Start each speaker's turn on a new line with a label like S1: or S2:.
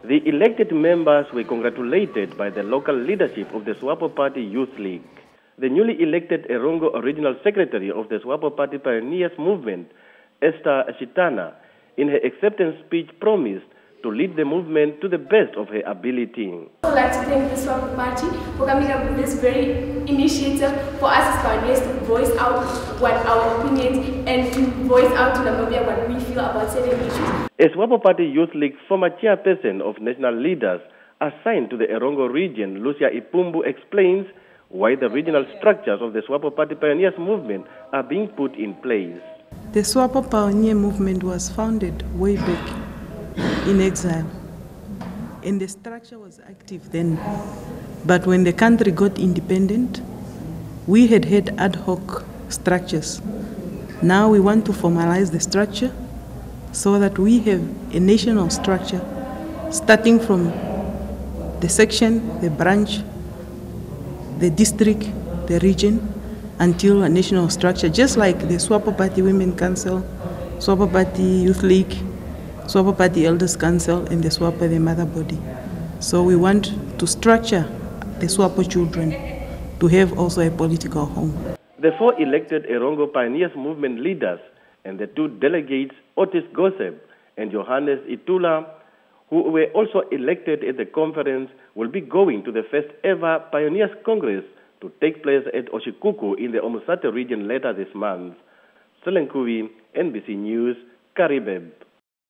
S1: The elected members were congratulated by the local leadership of the SWAPO Party Youth League. The newly elected Erongo Regional Secretary of the SWAPO Party Pioneers Movement, Esther Shitana, in her acceptance speech promised to lead the movement to the best of her ability.
S2: I would like to thank the SWAPO Party for coming up with this very initiative for us as pioneers to voice out what our opinions and to voice out to Namibia what we feel about certain issues.
S1: A SWAPO Party Youth League former chairperson of national leaders assigned to the Erongo region, Lucia Ipumbu, explains why the regional structures of the SWAPO Party Pioneers Movement are being put in place.
S3: The SWAPO Pioneer Movement was founded way back in exile, and the structure was active then. But when the country got independent, we had ad hoc structures. Now we want to formalize the structure so that we have a national structure starting from the section, the branch, the district, the region, until a national structure, just like the SWAPO Party Women Council, SWAPO Party Youth League, SWAPO Party Elders Council, and the SWAPO the mother body. So we want to structure the SWAPO children to have also a political home.
S1: The four elected Erongo Pioneers Movement leaders and the two delegates, Otis Goseb and Johannes Itula, who were also elected at the conference, will be going to the first ever Pioneers Congress to take place at Oshikuku in the Omusate region later this month. Selenkuvi, NBC News, Karibeb.